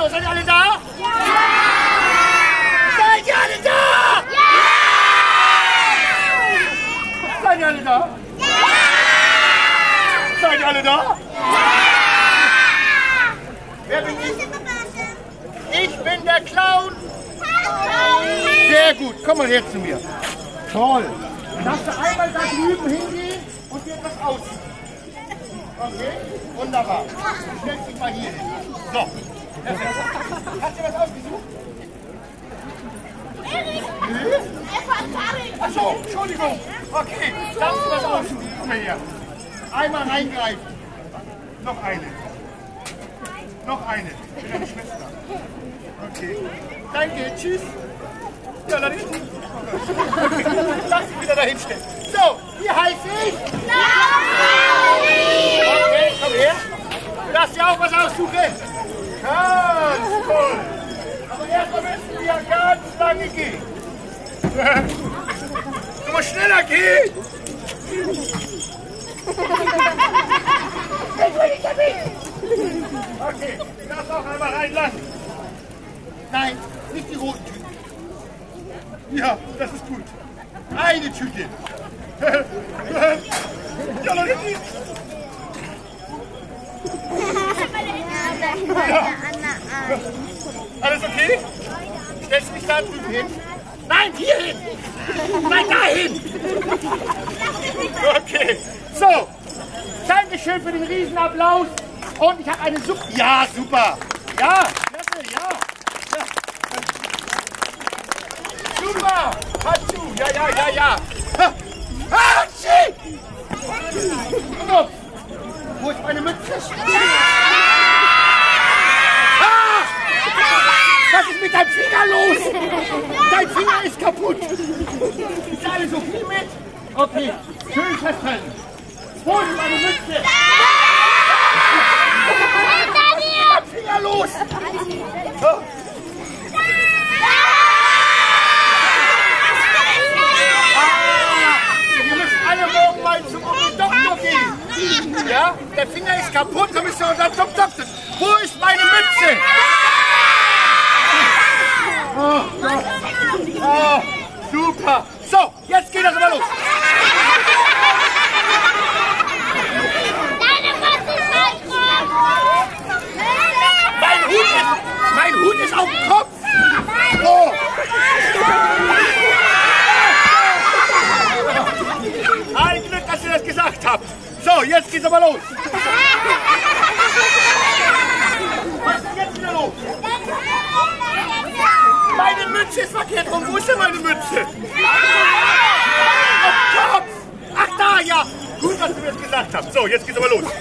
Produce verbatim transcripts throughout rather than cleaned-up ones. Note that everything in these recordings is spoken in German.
Hallo, seid ihr alle da? Ja! Seid ihr alle da? Ja! Seid ihr alle da? Ja! Seid ihr alle da? Ja! Wer bin ich? Ich bin der Clown. Sehr gut, komm mal her zu mir. Toll. Dann darfst du einmal da drüben hingehen und dir etwas aussuchen. Okay, wunderbar. Du stellst dich mal hier hin. So, perfekt. Hast du was ausgesucht? Achso, Entschuldigung. Okay, darfst du was aussuchen? Komm mal her. Einmal reingreifen. Noch eine. Noch eine. Für deine Schwester. Okay. Danke, tschüss. Ja, dann ist gut. Lass dich wieder dahin stellen. So, wie heiße ich? Okay, komm her. Du darfst dir auch was aussuchen. Ganz toll. Aber erstmal müssen wir ganz lange gehen. Du musst schneller gehen. Ich will nicht damit. Okay, du darfst auch einmal reinlassen. Nein, nicht die roten Tüten. Ja, das ist gut. Eine Tüte. Ja, Leute. Ja. Alles okay? Stellst du dich da drüben hin? Nein, hier hin! Nein, dahin! Okay, so. Dankeschön für den Riesenapplaus. Und ich habe eine Suppe. Ja, super. Ja, klasse, ja. ja. Super. Hatschu. Ja, ja, ja, ja. Hatschi! So. Wo ist meine Mütze? Ah! Was ist mit deinem Finger los? Dein Finger ist kaputt. Ist alles so viel mit? Okay, schön festhalten. Wo ist meine Mütze? Was ist mit deinem Finger los? So. Alle morgen mal zum Doktor gehen. Ja, der Finger ist kaputt, dann müssen wir dann zum Doktor. Wo ist meine Mütze? Oh, Gott. Oh, super. So, jetzt geht das aber los. Mein Hut ist, mein Hut ist auf dem Kopf. Oh. Ein Glück, dass ihr das gesagt habt. So, jetzt geht's aber los. Was ist denn jetzt wieder los? Meine Mütze ist verkehrt rum. Wo ist denn meine Mütze? Auf dem Kopf. Ach da, ja. Gut, dass du mir das gesagt hast. So, jetzt geht's aber los.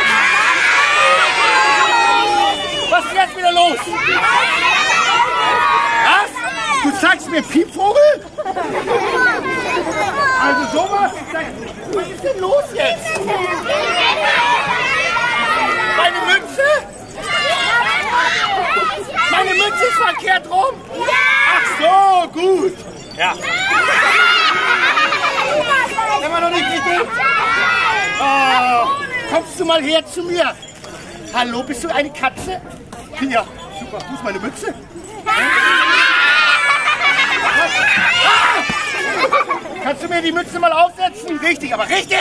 Was ist jetzt wieder los? Was? Du zeigst mir Piepvogel? Also sowas? Was ist denn los jetzt? Meine Mütze? Meine Mütze ist verkehrt rum? Ach so, gut. Ja. Immer noch nicht richtig? Oh, kommst du mal her zu mir? Hallo, bist du eine Katze? Ja, super. Wo ist meine Mütze? Ah! Kannst du mir die Mütze mal aufsetzen? Richtig, aber richtig!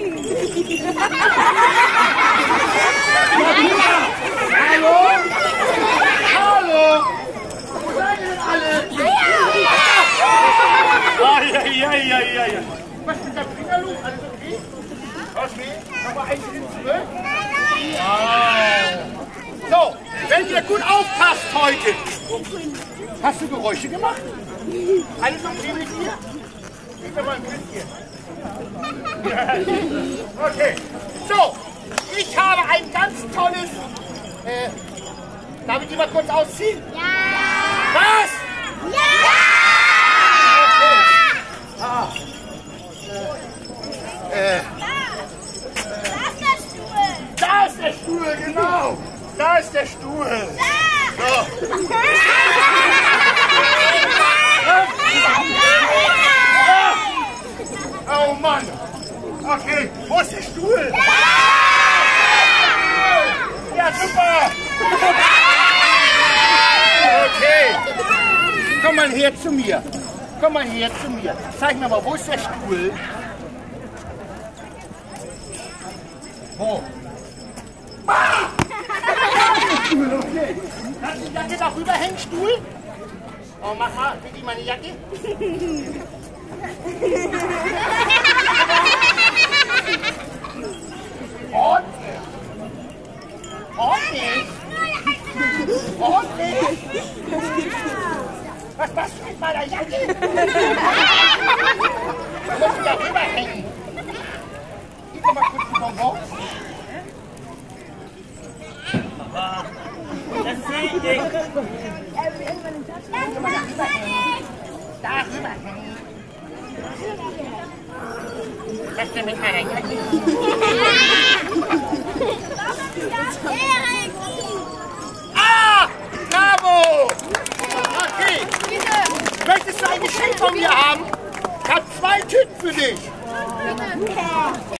Hallo? Hallo? Wo seid ihr denn alle? Ah, ja, ja, ja, ja, ja. Was ist mit der Finger los? Alles okay? Was weh? Nochmal ein Schritt zurück. Wow. So, wenn ihr gut aufpasst heute. Hast du Geräusche gemacht? Alles okay mit dir? Gib mir mal ein bisschen. Okay, so, ich habe ein ganz tolles... Äh, darf ich die mal kurz ausziehen? Ja! Was? Ja! Okay. Ah. Äh, äh, da ist der Stuhl, genau! Da ist der Stuhl! So. Oh Mann! Okay, wo ist der Stuhl? Ja, super! her zu mir. Komm mal her zu mir. Zeig mir mal, wo ist der Stuhl? Wo? Ah! Okay. Lass die Jacke darüber hängen, Stuhl. Oh, mach mal, bitte ich meine Jacke. Und? Ordentlich. Ordentlich. Was machst du mit meiner Jacke? Du musst du darüber hängen. Gib mir mal kurz die Bonbons. Das ist richtig. Darüber hängen. Was denn mit meiner Jacke? Ah! Bravo! Okay. Möchtest du ein Geschenk von mir haben? Ich habe zwei Tüten für dich.